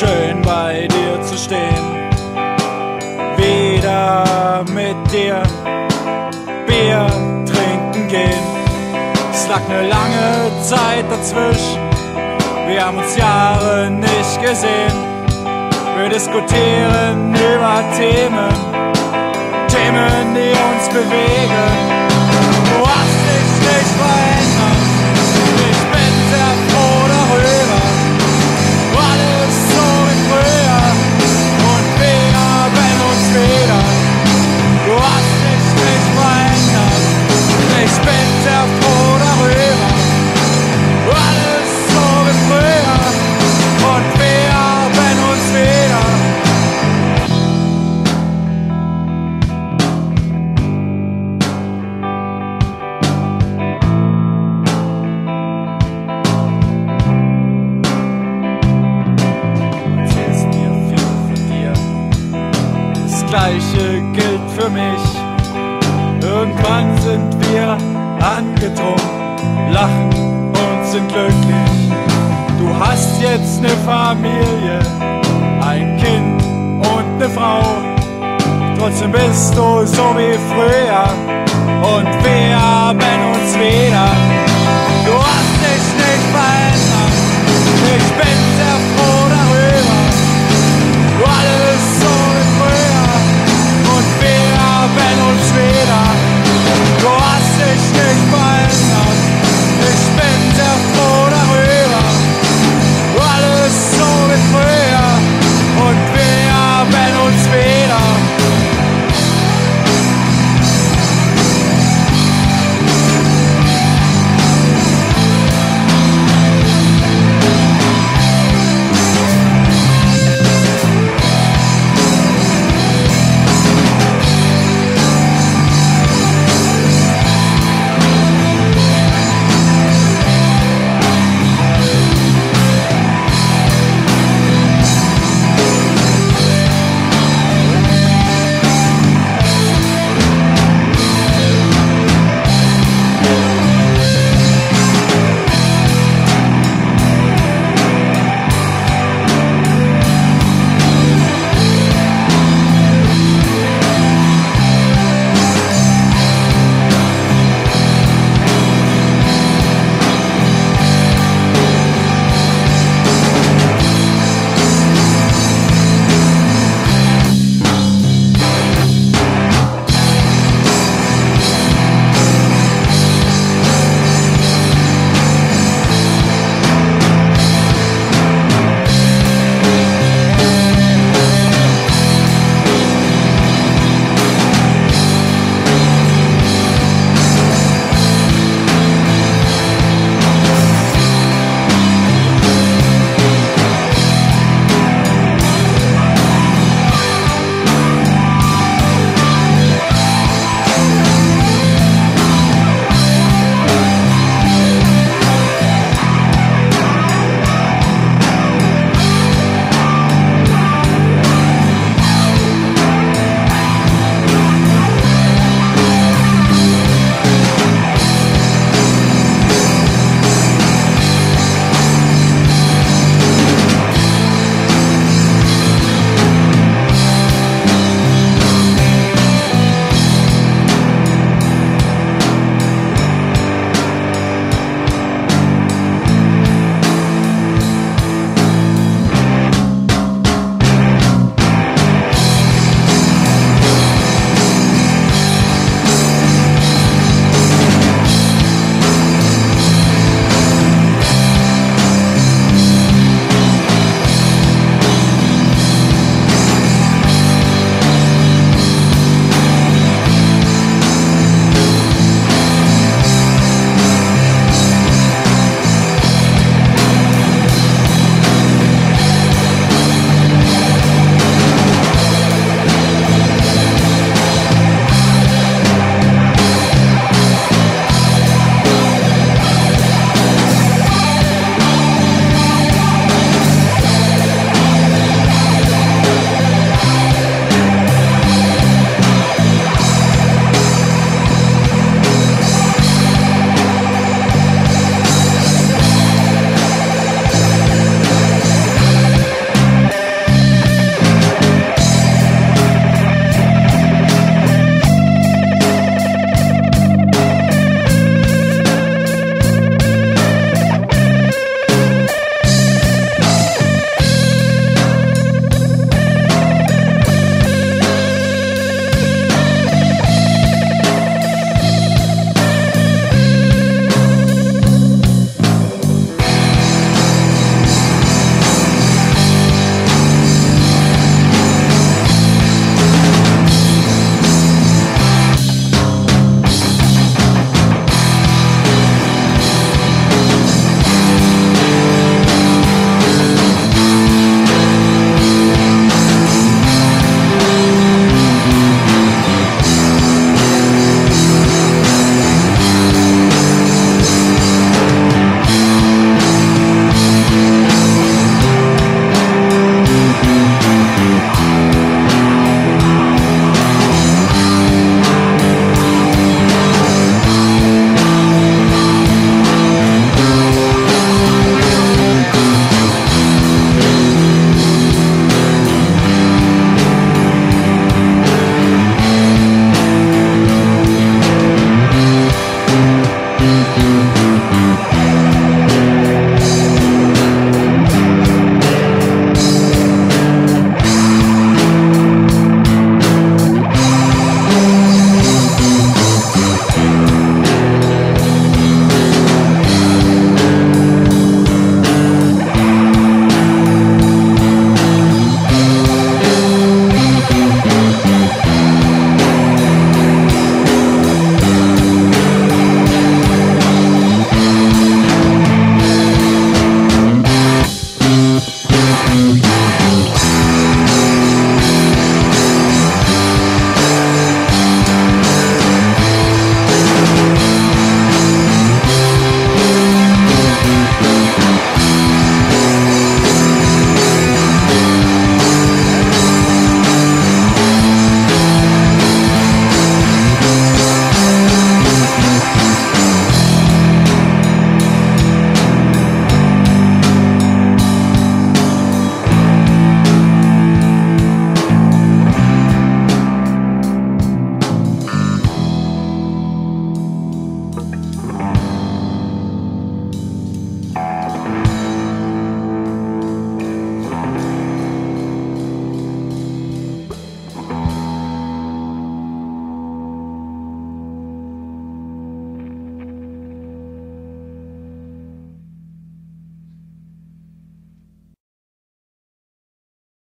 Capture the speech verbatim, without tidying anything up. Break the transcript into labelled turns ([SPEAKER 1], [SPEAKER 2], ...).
[SPEAKER 1] schön bei dir zu stehen, wieder mit dir Bier trinken gehen. Es lag ne lange Zeit dazwischen, wir haben uns Jahre nicht gesehen. Wir diskutieren über Themen, Themen, die uns bewegen. Du hast dich nicht verändert, ich bin sehr froh darüber. Alles so wie früher und wir haben uns wieder. Du hast dich nicht verändert, ich bin sehr froh darüber. Alles so wie früher und wir haben uns wieder. Gleiche gilt für mich. Irgendwann sind wir angetrunken, lachen und sind glücklich. Du hast jetzt ne Familie, ein Kind und ne Frau. Trotzdem bist du so wie früher und wir haben uns wieder.